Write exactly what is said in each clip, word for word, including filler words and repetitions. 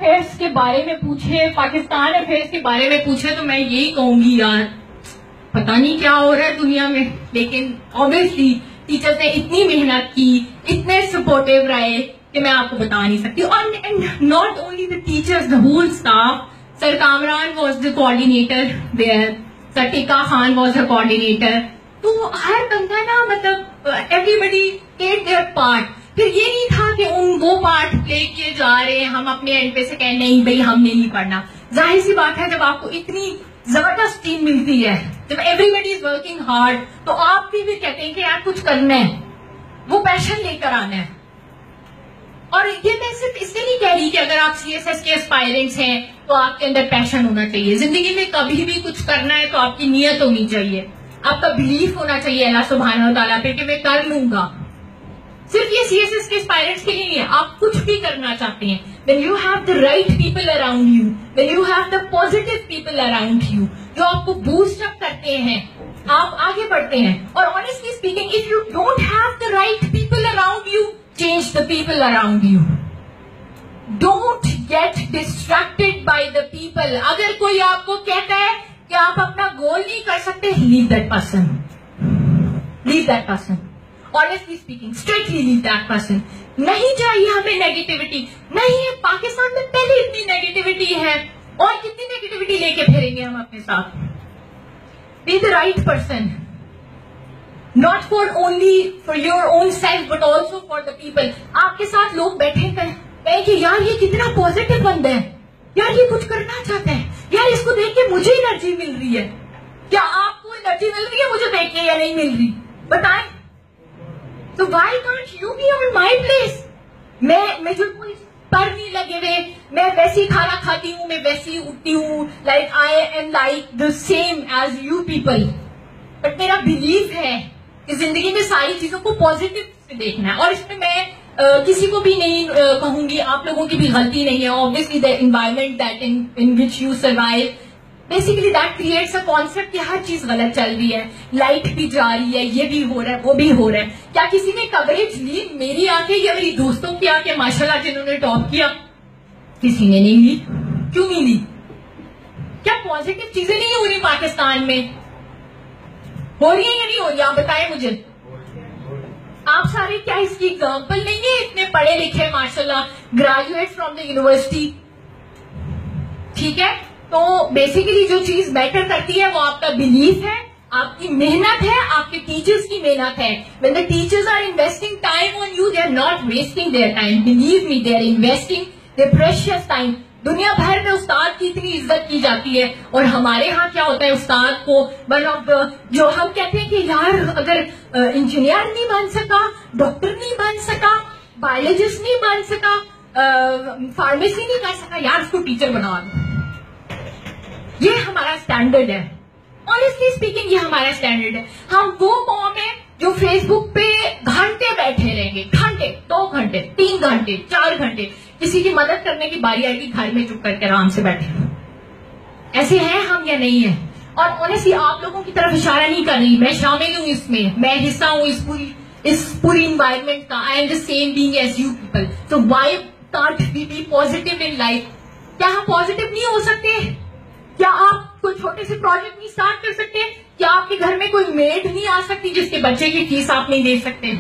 Affairs کے بارے میں پوچھے, پاکستان افیئرس کے بارے میں پوچھے تو میں یہی کہوں گی یار پتہ نہیں کیا ہو رہا ہے دنیا میں, لیکن obviously ٹیچرز نے اتنی محنت کی, اتنے سپورٹیو رہے کہ میں آپ کو بتا نہیں سکتی. اور not only the teachers, the whole staff. Sir Kamran was the coordinator there, sir Tika Khan was the coordinator. تو ہر بندہ نا مطلب everybody played their part. پھر یہ نہیں تھا کہ ان وہ پارٹ پلے کیے جا رہے ہیں, ہم اپنے اینڈ پہ سے کہیں نہیں بھائی ہم نے نہیں پڑھنا. ظاہر سی بات ہے جب آپ کو اتنی زبردست ٹیم ملتی ہے, جب everybody is working hard, تو آپ بھی بھی کہتے ہیں کہ یار کچھ کرنا ہے, وہ پیشن لے کر آنا ہے. اور یہ میں صرف اس لیے نہیں کہہ رہی کہ اگر آپ سی ایس ایس کے اسپائرنٹس ہیں تو آپ کے اندر پیشن ہونا چاہیے. زندگی میں کبھی بھی کچھ کرنا ہے تو آپ کی نیت ہونی چاہیے, آپ کا بلیف ہونا چاہیے اللہ سبحانہ و تعالیٰ پہ کہ میں کر لوں گا. صرف یہ سی ایس ایس کے اسپائرنٹس کے لیے نہیں ہے, آپ کچھ بھی کرنا چاہتے ہیں. when you have the right people around you, when you have the positive people around you, جو آپ کو بوسٹ اپ کرتے ہیں, آپ آگے بڑھتے ہیں. اور honestly speaking, if you don't have the right people around you, change the people around you. Don't get distracted by the people. اگر کوئی آپ کو کہتا ہے کہ آپ اپنا گول نہیں کر سکتے, leave that person. Leave that person. Honestly speaking, strictly leave that person. نہیں چاہیے ہمیں نیگیٹیوٹی. نہیں ہے, پاکستان میں پہلے اتنی نیگیٹیوٹی ہے, اور کتنی نیگیٹیوٹی لے کے پھریں گے ہم اپنے ساتھ. Be the right person. Not for only for your own self, but also for the people. آپ کے ساتھ لوگ بیٹھے کہیں کہ یار یہ کتنا پازیٹیو بندہ ہے, یار یہ کچھ کرنا چاہتا ہے, یار اس کو دیکھ کے مجھے انرجی مل رہی ہے. کیا آپ کو انرجی مل رہی ہے مجھے دیکھ کے یا نہیں مل رہی؟ بتائیں. So why can't you be on my place? میں میں جو کوئی پر نہیں لگے ہوئے, میں ویسی کھانا کھاتی ہوں, میں ویسی اٹھتی ہوں, like I am like the same as you people. But میرا بلیف ہے کہ زندگی میں ساری چیزوں کو پازیٹیو سے دیکھنا ہے. اور اس میں میں uh, کسی کو بھی نہیں uh, کہوں گی, آپ لوگوں کی بھی غلطی نہیں ہے. Obviously the environment that in, in which you survive, basically that creates a concept کہ ہر چیز غلط چل رہی ہے, لائٹ بھی جا رہی ہے, یہ بھی ہو رہا ہے, وہ بھی ہو رہا ہے. کیا کسی نے کوریج لی میری آ کے یا میری دوستوں کی آ کے ماشاءاللہ جنہوں نے ٹاپ کیا؟ کسی نے نہیں لی. کیوں نہیں لی؟ کیا پازیٹیو چیزیں نہیں ہو رہی پاکستان میں؟ ہو رہی ہیں یا نہیں ہو رہی؟ آپ بتائیں مجھے. آپ سارے کیا اس کی ایگزامپل نہیں ہے؟ اتنے پڑھے لکھے ماشاءاللہ, گریجویٹ فرام دا یونیورسٹی. ٹھیک ہے, تو بیسیکلی جو چیز میٹر کرتی ہے وہ آپ کا بلیف ہے, آپ کی محنت ہے, آپ کے ٹیچرز کی محنت ہے. when the teachers are investing time on you, they are not wasting their time. believe me, they are investing their precious time. دنیا بھر میں استاد کی اتنی عزت کی جاتی ہے, اور ہمارے ہاں کیا ہوتا ہے, استاد کو ون آف دا, جو ہم کہتے ہیں کہ یار اگر انجینئر نہیں بن سکا, ڈاکٹر نہیں بن سکا, بایولوجسٹ نہیں بن سکا, فارمیسی نہیں کر سکا, یار اس کو ٹیچر بنا دو. یہ ہمارا اسٹینڈرڈ ہے. آنیسٹلی اسپیکنگ یہ ہمارا اسٹینڈرڈ ہے. ہم وہ قوم ہے جو فیس بک پہ گھنٹے بیٹھے رہیں گے, گھنٹے, دو گھنٹے, تین گھنٹے, چار گھنٹے. کسی کی مدد کرنے کی باری آئے گی, گھر میں چپ کر کے آرام سے بیٹھے. ایسے ہیں ہم یا نہیں ہیں؟ اور آنیسٹلی آپ لوگوں کی طرف اشارہ نہیں کر رہی, میں شامل ہوں اس میں, میں حصہ ہوں اس پوری اس پوری انوائرمنٹ کا. I am the same being as you people. So why can't we be positive in life? کیا ہم پازیٹیو نہیں ہو سکتے؟ کیا آپ کوئی چھوٹے سے پروجیکٹ نہیں اسٹارٹ کر سکتے؟ کیا آپ کے گھر میں کوئی میڈ نہیں آ سکتی جس کے بچے کی فیس آپ نہیں دے سکتے؟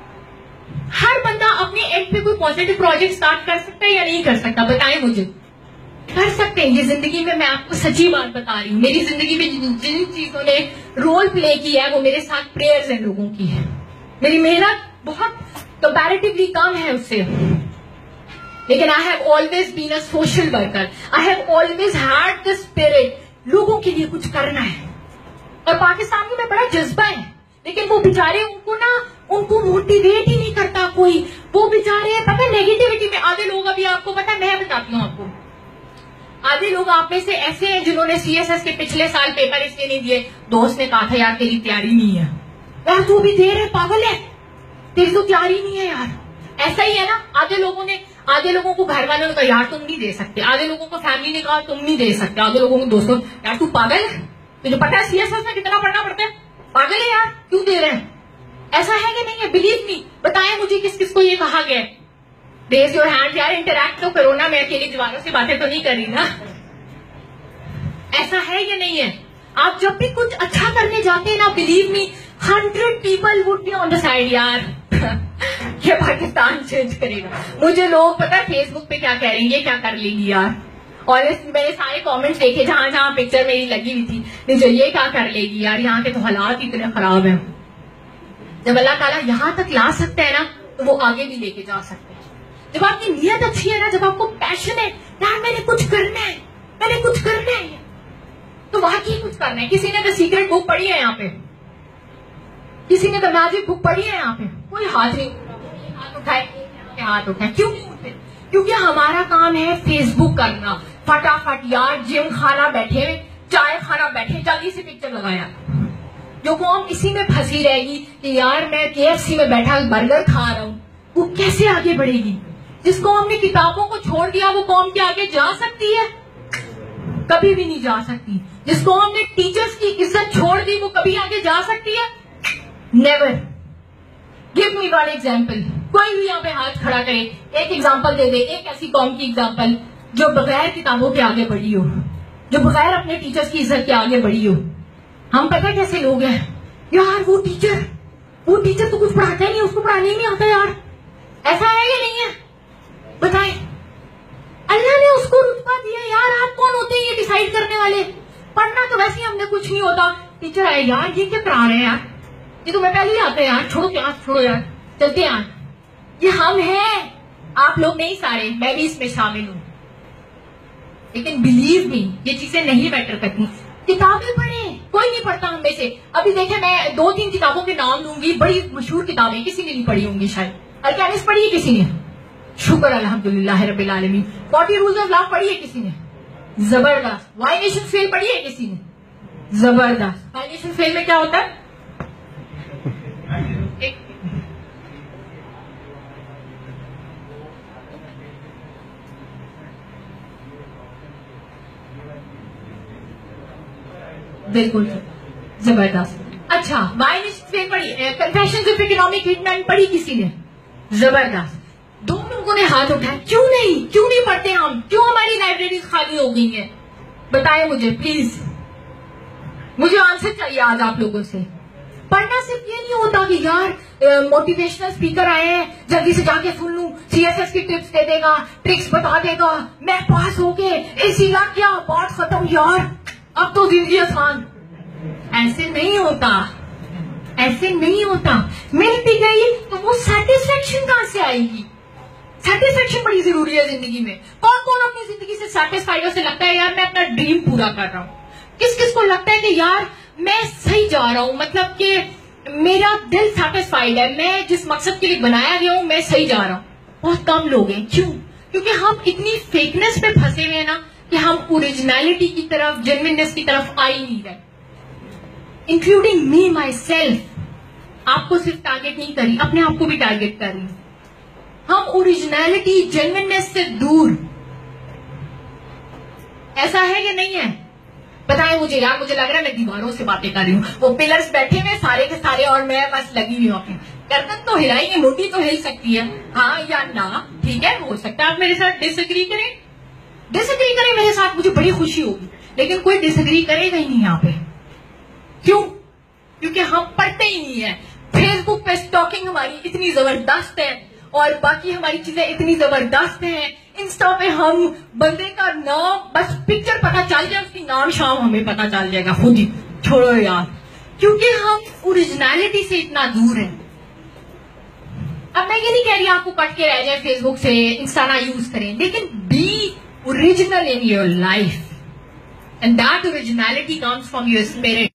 ہر بندہ اپنے اینڈ پہ کوئی پازیٹیو پروجیکٹ اسٹارٹ کر سکتا ہے یا نہیں کر سکتا؟ بتائیں مجھے. کر سکتے ہیں. یہ زندگی میں میں آپ کو سچی بات بتا رہی ہوں, میری زندگی میں جن چیزوں نے رول پلے کیا ہے وہ میرے ساتھ پریئرز ہیں لوگوں کی ہے. میری محنت بہت کمپیریٹیولی کم ہے اس سے, لیکن I have always been a social worker. I have always had the spirit. لوگوں کے لیے کچھ کرنا ہے. اور پاکستانی میں بڑا جذبہ ہے, لیکن وہ بیچارے ان کو نا ان کو موٹیویٹ ہی نہیں کرتا کوئی. وہ بیچارے پتہ نیگیٹیوٹی میں. آدھے لوگ ابھی آپ کو پتا, میں بتاتی ہوں آپ کو, آدھے لوگ آپ میں سے ایسے ہیں جنہوں نے سی ایس ایس کے پچھلے سال پیپر اس لیے نہیں دیے, دوست نے کہا تھا یار تیری تیاری نہیں ہے, یار تو بھی دے رہے, پاگل ہے, تیری تو تیاری نہیں ہے یار. ایسا ہی ہے نا. آدھے لوگوں نے آدھے لوگوں کو گھر والوں نے کہا یار تم نہیں دے سکتے, آدھے لوگوں کو فیملی نے کہا تم نہیں دے سکتے, آدھے لوگوں کو دوستوں یار تو پاگل ہے, تجھے پتا ہے سی ایس ایس میں کتنا پڑھنا پڑتا ہے, پاگل ہے یار کیوں دے رہے ہیں. ایسا ہے کہ نہیں ہے؟ بلیو می, بتائیں مجھے کس کس کو یہ کہا گیا ہے. रेज योर हैंड यार, इंटरैक्ट तो करो ना, मैं अकेली दीवारों से बातें तो नहीं कर रही ना। ऐसा है या नहीं है? आप जब भी कुछ अच्छा करने जाते हैं ना, believe me, hundred people would be on the side यार ये पाकिस्तान चेंज करेगा। मुझे लोग पता है फेसबुक पे क्या कह रहे हैं, ये क्या कर लेगी यार। और मैंने सारे कमेंट्स देखे जहां जहां पिक्चर मेरी लगी हुई थी, नहीं जो ये क्या कर लेगी यार, यहाँ के तो हालात इतने खराब हैं। जब अल्लाह ताला यहाँ तक ला सकता है ना, तो वो आगे भी लेके जा सकते हैं। जब आपकी नीयत अच्छी है ना, जब आपको पैशन है यार मैंने कुछ करना है, मैंने कुछ करना है, तो वाकई कुछ करना है। किसी ने द सीक्रेट बुक पढ़ी है यहाँ पे? किसी ने द मैजिक बुक पढ़ी है यहाँ पे? कोई हाथ नहीं, हाथ उठाए, हाथ उठाए। क्यों नहीं उठते? क्योंकि हमारा काम है फेसबुक करना, फटाफट यार, जिम खाना बैठे, चाय खाना बैठे, जल्दी से पिक्चर लगाया। जो कौम इसी में फंसी रहेगी कि यार मैं केएफसी में बैठा बर्गर खा रहा हूँ, वो कैसे आगे बढ़ेगी? जिस कौम ने किताबों को छोड़ दिया, वो कौम के आगे जा सकती है? कभी भी नहीं जा सकती। जिस कौम ने टीचर्स की इज्जत छोड़ दी, वो कभी आगे जा सकती है? Never. Give me one example. कोई भी यहाँ पे हाथ खड़ा करे, एक एग्जाम्पल दे दे, एक ऐसी कौम की एग्जाम्पल जो बगैर किताबों के आगे बढ़ी हो, जो बगैर अपने टीचर्स की इज्जत के आगे बढ़ी हो। हम पता कैसे लोग हैं यार, वो टीचर वो टीचर तो कुछ पढ़ाता ही नहीं, उसको पढ़ाने ही नहीं आता यार। ऐसा है या नहीं है? बताएं। अल्लाह ने उसको रुतबा दिया यार, आप कौन होते हैं ये डिसाइड करने वाले? पढ़ना तो वैसे ही हमने कुछ नहीं होता। टीचर आए यार, ये क्या करा रहे हैं यार, ये तो मैं पहले ही आता है यार, छोड़ो क्लास छोड़ो यार, चलते यार। ये हम हैं, आप लोग नहीं सारे, मैं भी इसमें शामिल हूँ। लेकिन बिलीव मी, ये चीजें नहीं मैटर करती। किताबें पढ़ें, कोई नहीं पढ़ता हम में से। अभी देखे, मैं दो तीन किताबों के नाम लूंगी, बड़ी मशहूर किताबें, किसी ने नहीं पढ़ी होंगी शायद। अल्केमिस्ट पढ़ी है किसी ने? शुक्र अल्हम्दुलिल्लाह रब्बिल आलमीन। फोर्टी रूल्स ऑफ लव पढ़ी है किसी ने? जबरदस्त। व्हाई नेशन फेल पढ़ी है किसी ने? जबरदस्त। व्हाई नेशन फेल में क्या होता है? एक बिल्कुल जबरदस्त। अच्छा, व्हाई नेशन फेल पढ़ी? कन्फेशंस ऑफ इकोनॉमिक हिटमैन पढ़ी किसी ने? जबरदस्त। दो लोगों ने हाथ उठाया। क्यों नहीं, क्यों नहीं पढ़ते हम? क्यों हमारी लाइब्रेरी खाली हो गई है? बताएं मुझे प्लीज, मुझे आंसर चाहिए आज आप लोगों से। पढ़ना सिर्फ ये नहीं होता कि यार मोटिवेशनल स्पीकर आए हैं, जल्दी से जाके सुन लूं, सीएसएस की टिप्स दे देगा, ट्रिक्स बता देगा, मैं पास हो गए, एसी लग गया, बात खत्म यार, अब तो जिंदगी आसान। ऐसे नहीं होता, ऐसे नहीं होता। मिल भी गई तो वो सेटिस्फेक्शन कहां से आएगी? सेटिस्फेक्शन बड़ी जरूरी है जिंदगी में। कौन कौन अपनी जिंदगी से सेटिस्फाइड हो, से लगता है यार मैं अपना ड्रीम पूरा कर रहा हूँ? किस किस को लगता है कि यार मैं सही जा रहा हूँ, मतलब कि मेरा दिल सेटिस्फाइड है, मैं जिस मकसद के लिए बनाया गया हूँ मैं सही जा रहा हूँ? बहुत कम लोग हैं। क्यों? क्योंकि हम इतनी फेकनेस पे फंसे हुए हैं ना कि हम ओरिजिनलिटी की तरफ, जेन्युइननेस की तरफ आ ही नहीं रहे। Including me myself. आपको सिर्फ टारगेट नहीं करी, अपने आप को भी टारगेट कर रही हूं। हम ओरिजिनलिटी, जेन्युइननेस से दूर। ऐसा है कि नहीं है? बताएं मुझे यार, मुझे लग रहा है मैं दीवारों से बातें कर रही हूँ। वो पिलर्स बैठे हुए सारे के सारे और मैं बस लगी हुई हूँ अपनी। गर्दन तो हिलाएंगे, मोटी तो हिल सकती है, हाँ या ना, ठीक है, हो सकता है आप मेरे साथ डिसएग्री करें, डिसएग्री करें मेरे साथ, मुझे बड़ी खुशी होगी। लेकिन कोई डिसएग्री करेगा ही नहीं यहाँ पे। क्यों? क्योंकि हम पढ़ते ही नहीं है। फेसबुक पे स्टॉकिंग हमारी इतनी जबरदस्त है और बाकी हमारी चीजें इतनी जबरदस्त हैं। इंस्टा पे हम बंदे का नाम, बस पिक्चर पता चल जाए, उसकी नाम शाम हमें पता चल जाएगा खुद ही। छोड़ो यार, क्योंकि हम ओरिजिनलिटी से इतना दूर हैं। अब मैं ये नहीं कह रही आपको कट के रह जाए फेसबुक से, इंस्टा ना यूज करें, लेकिन be original in your life, and that originality comes from your spirit.